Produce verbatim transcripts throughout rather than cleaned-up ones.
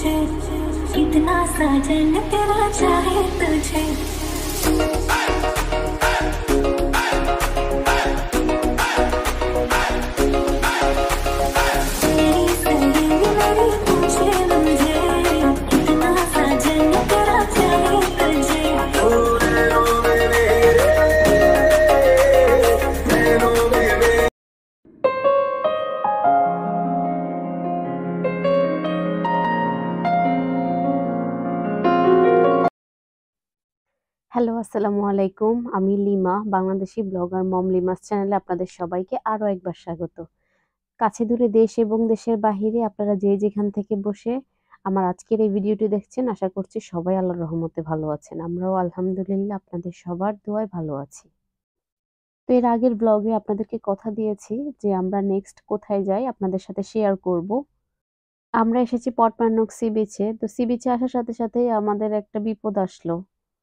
मुझे इतना साजन तेरा चाहे तुझे। হ্যালো আসসালামু আলাইকুম, আমি লিমা, বাংলাদেশি ব্লগার মম লিমাস চ্যানেলে আপনাদের সবাইকে আরও একবার স্বাগত। কাছে দূরে দেশ এবং দেশের বাহিরে আপনারা যে যেখান থেকে বসে আমার আজকের এই ভিডিওটি দেখছেন, আশা করছি সবাই আল্লাহর রহমতে ভালো আছেন। আমরাও আলহামদুলিল্লাহ আপনাদের সবার দোয়ায় ভালো আছি। তো এর আগের ব্লগে আপনাদেরকে কথা দিয়েছি যে আমরা নেক্সট কোথায় যাই আপনাদের সাথে শেয়ার করব। আমরা এসেছি পটমার্নক সি বিচে। তো সি বিচে আসার সাথে সাথেই আমাদের একটা বিপদ আসলো।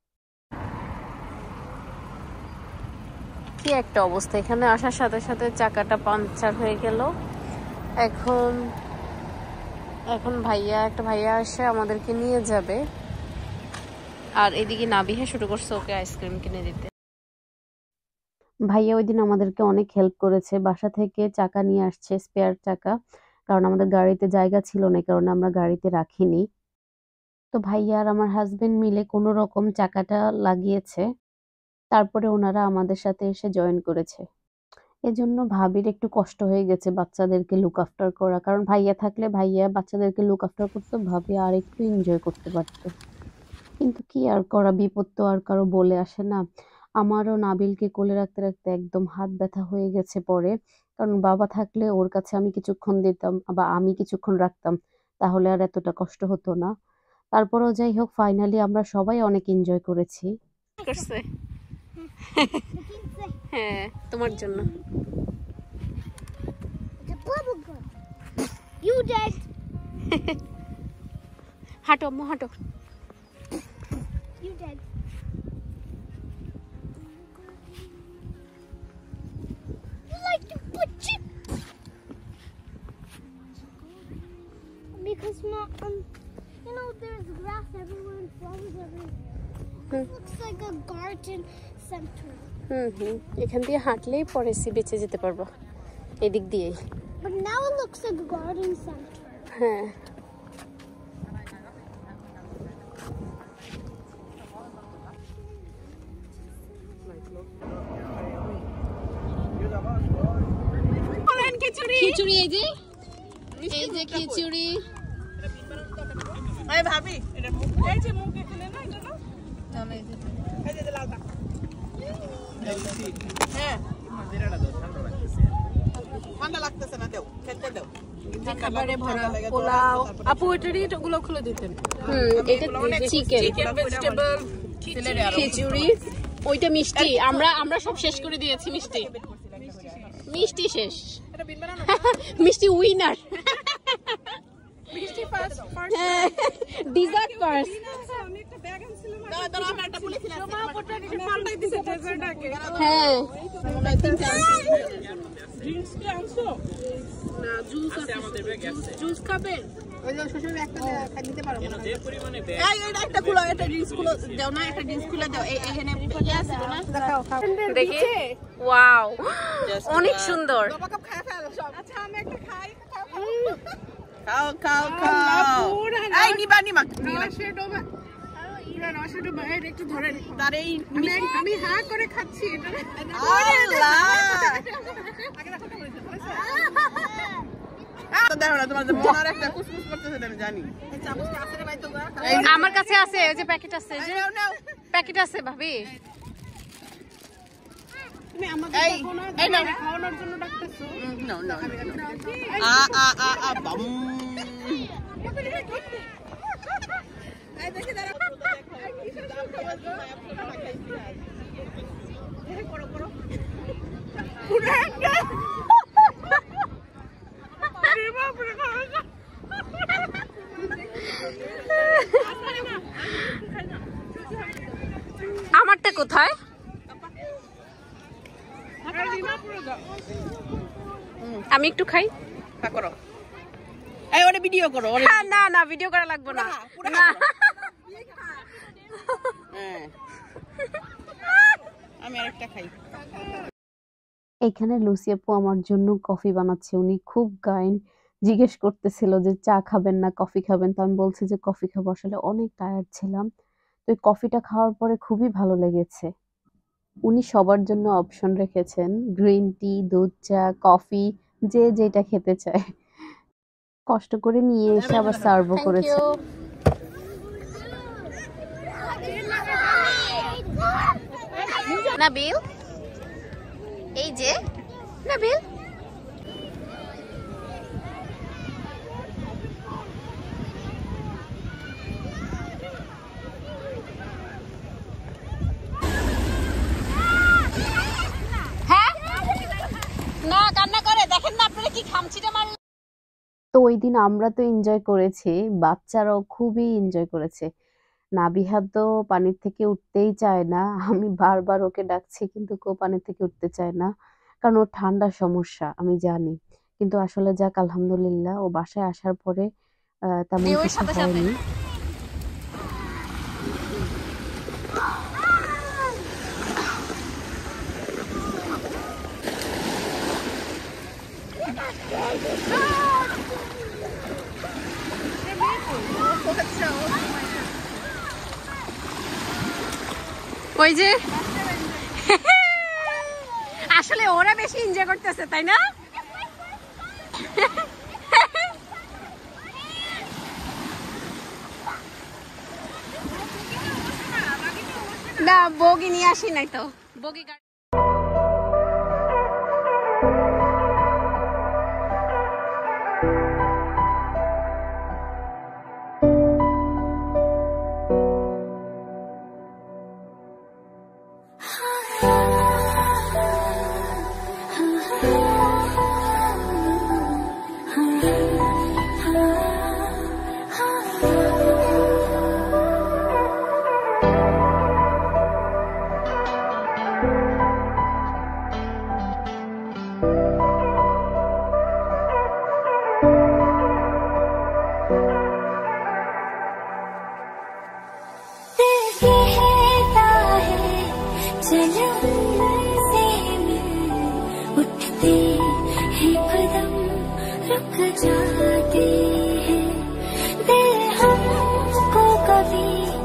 কি একটা অবস্থা, এখানে আসার সাথে সাথে চাকাটা পাংচার হয়ে গেল। এখন এখন ভাইয়া একটা ভাইয়া এসে আমাদেরকে নিয়ে যাবে, আর এদিকে নাবিহা শুরু করছে ওকে আইসক্রিম কিনে দিতে। ভাইয়া ওই দিন আমাদেরকে অনেক হেল্প করেছে, বাসা থেকে চাকা নিয়ে আসছে, স্পেয়ার চাকা, কারণ আমাদের গাড়িতে জায়গা ছিল না, কারণ আমরা গাড়িতে রাখিনি। তো ভাইয়া আর আমার হাজবেন্ড মিলে কোনো রকম চাকাটা লাগিয়েছে, তারপরে ওনারা আমাদের সাথে এসে জয়েন করেছে। এজন্য ভাবির একটু কষ্ট হয়ে গেছে বাচ্চাদেরকে লুক আফটার করা, কারণ ভাইয়া থাকলে ভাইয়া বাচ্চাদেরকে লুক আফটার করতো, ভাবি আর একটু এনজয় করতে পারতো। কিন্তু কি আর করা, বিপদ তো আর কারো বলে আসে না। আমারও নাবিলকে কোলে রাখতে রাখতে একদম হাত ব্যথা হয়ে গেছে পরে, কারণ বাবা থাকলে ওর কাছে আমি কিছুক্ষণ দিতাম বা আমি কিছুক্ষণ রাখতাম, তাহলে আর এতটা কষ্ট হতো না। তারপরও যাই হোক, ফাইনালি আমরা সবাই অনেক এনজয় করেছি। হ্যাঁ, তোমার জন্য। হাঁটো আম্মু, হাঁটো। Because my, um, you know, there's grass everywhere and flowers everywhere. It looks like a garden center. হুম হুম এখান দিয়ে হাঁটলেই পরে সি বিচে যেতে পারবো, এদিক দিয়েই। But now it looks like a garden center. হ্যাঁ, খিচুড়ি, এই যে এই যে খিচুড়ি। এই ভাবি এটা মুখ এই যে মুখে খেলে না, এটা না না এই যে এই যে লালটা। হ্যাঁ মন্দিরটা দাও, ঠান্ডা লাগতেছে। ঠান্ডা লাগতেছে না, দাও খেতে দাও। যে খাবারে ভরা পোলাও, আপু এটারই ওগুলো খুলে দিতেন। হুম, এটা চিকেন, চিকেন, ভেজিটেবল, খিচুড়ি, ওইটা মিষ্টি। আমরা আমরা সব শেষ করে দিয়েছি, মিষ্টি মিষ্টি শেষ। এটা বিন বানানো, মিষ্টি উইনার, মিষ্টি ফার্স্ট ফার্স্ট ডিজার্ট ফার্স্ট। আমি একটা ব্যাগ আনছিলাম, দাও দাও আমরা একটা বলেছিলাম সোমা পটটা নিচে পাল্টাই দিছে ডেজার্টটাকে। হ্যাঁ, আমরা তিনটা আনছি। ড্রিঙ্কস কি আনছো? না, জুস আছে আমাদের ব্যাগে আছে। জুস খাবেন? ওই যে শ্বশুর একটা খাই দিতে পারবো না, যে পরিমাণে ব্যাগ। এই এটা একটা খুলো, এটা ড্রিঙ্কস খুলো দাও না, একটা ড্রিঙ্কস খুলে দাও। এই এখানে ইয়ে আছে না, দেখাও খাও দেখি। ওয়াও, অনেক সুন্দর। বাবা কাপ খায় ফেল সব। আচ্ছা আমি একটা খাই, খাও খাও খাও। এই নিবা নিবা নিবা শেডো বা পুরো রসেটো বাইরে একটু ধরেন, তার এই আমি হা করে খাচ্ছি এটা। আল্লাহ আগে রাখো তো বলেছে তো দেখো না, তোমার যে মনের একটা কুসকুস করতেছে আমি জানি। এই চামচটা আছে রে ভাই, তো আমার কাছে আছে, ওই যে প্যাকেট আছে, যে প্যাকেট আছে ভাবি। তুমি আমাকে দেখো না, এই না খাওয়ানোর জন্য ডাকতেছো। নো নো আ আ আ আ বাম। এই দেখি দাঁড়া, করো করো পুরো একটা আমারটা কোথায়? আমি একটু খাই। করো এই ওরে ভিডিও করো ওরে না না ভিডিও করা লাগবে না না হ্যাঁ আমি আরেকটা খাই এখানে লুসি আপু আমার জন্য কফি বানাচ্ছে উনি খুব কাইন্ড জিজ্ঞেস করতেছিল যে চা খাবেন না কফি খাবেন তো আমি বলছি যে কফি খাবো আসলে অনেক টায়ার্ড ছিলাম তো এই কফিটা খাওয়ার পরে খুবই ভালো লেগেছে উনি সবার জন্য অপশন রেখেছেন গ্রিন টি দুধ চা কফি যে যেটা খেতে চায় কষ্ট করে নিয়ে এসে আবার সার্ভও করেছে নাবিল এই যে নাবিল হ্যাঁ না কান্না করে দেখেন না আপনারা কি খামচিটা মারলেন তো ওই দিন আমরা তো এনজয় করেছি বাচ্চারাও খুবই এনজয় করেছে নাবিহা তো পানির থেকে উঠতেই চায় না আমি বারবার ওকে ডাকছি কিন্তু কেউ পানির থেকে উঠতে চায় না কারণ ওর ঠান্ডার সমস্যা আমি জানি কিন্তু আসলে যাক আলহামদুলিল্লাহ ও বাসায় আসার পরে আহ, তেমন কিছু হয়নি ওই যে আসলে ওরা বেশি এনজয় করতেছে তাই না না বগি নিয়ে আসি নাই তো বগি जाते हैं दिल हमको कभी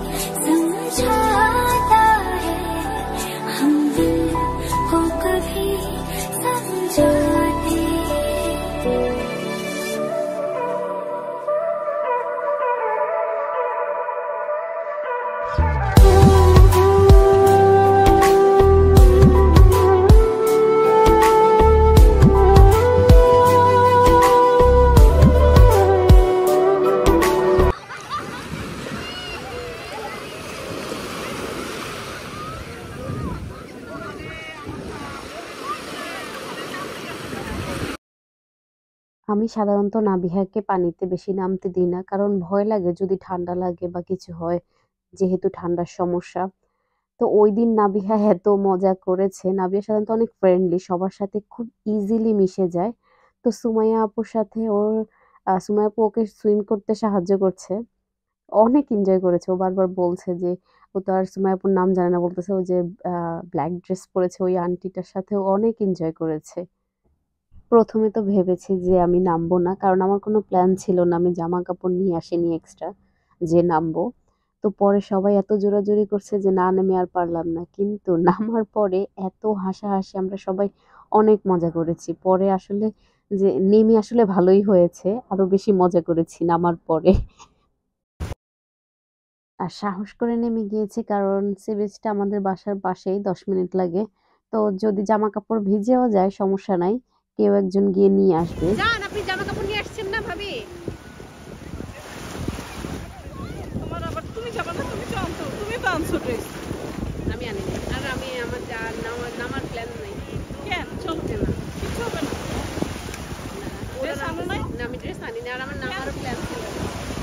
समझाता है हम दिल को कभी समझाते हैं আমি সাধারণত নাবিহাকে পানিতে বেশি নামতে দিই না কারণ ভয় লাগে যদি ঠান্ডা লাগে বা কিছু হয় যেহেতু ঠান্ডার সমস্যা তো ওই দিন নাবিহা এত মজা করেছে নাবিহা সাধারণত অনেক ফ্রেন্ডলি সবার সাথে খুব ইজিলি মিশে যায় তো সুমাইয়া আপুর সাথে ওর আহ, সুমাইয়া আপু ওকে সুইম করতে সাহায্য করছে অনেক এনজয় করেছে ও বারবার বলছে যে ও তো আর সুমাইয়া আপুর নাম জানে না বলতেছে ও যে ব্ল্যাক ড্রেস পরেছে ওই আন্টিটার সাথে ও অনেক এনজয় করেছে প্রথমে তো ভেবেছি যে আমি নামবো না কারণ আমার কোনো প্ল্যান ছিল না আমি জামা কাপড় নিয়ে আসিনি এক্সট্রা যে নামবো তো পরে সবাই এত জোরাজুরি করছে যে না নেমে আর পারলাম না কিন্তু নামার পরে এত হাসাহাসি আমরা সবাই অনেক মজা করেছি পরে আসলে যে নেমে আসলে ভালোই হয়েছে আরো বেশি মজা করেছি নামার পরে আর সাহস করে নেমে গিয়েছি কারণ সি বিচটা আমাদের বাসার পাশেই দশ মিনিট লাগে তো যদি জামা কাপড় ভিজেও যায় সমস্যা নাই কেউ একজন গিয়ে নিয়ে আসবে জান আপনি জামা কাপড় নিয়ে আসছেন না ভাবি তোমার আবার তুমি যাবে না তুমি তো আনছো তুমি তো আনছো ড্রেস আমি আনি নাই। আর আমি আমার যা- নামার নামার প্ল্যান নাই কেন চলবে না কিছু হবে না ড্রেস আনো নাই না আমি ড্রেস আনি না আর আমার নামারও প্ল্যান ছিল না।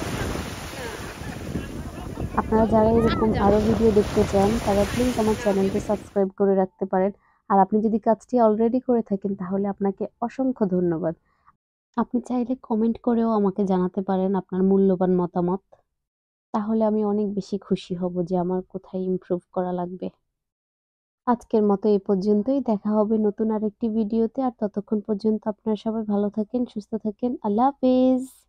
আপনারা যারা এরকম আরো ভিডিও দেখতে চান তারা প্লিজ আমার চ্যানেলটি সাবস্ক্রাইব করে রাখতে পারেন আর আপনি যদি কাজটি অলরেডি করে থাকেন তাহলে আপনাকে অসংখ্য ধন্যবাদ আপনি চাইলে কমেন্ট করেও আমাকে জানাতে পারেন আপনার মূল্যবান মতামত। তাহলে আমি অনেক বেশি খুশি হব যে আমার কোথায় ইমপ্রুভ করা লাগবে। আজকের মতো এই পর্যন্তই। দেখা হবে নতুন আরেকটি ভিডিওতে। আর ততক্ষণ পর্যন্ত আপনারা সবাই ভালো থাকেন, সুস্থ থাকেন। আল্লাহ হাফেজ।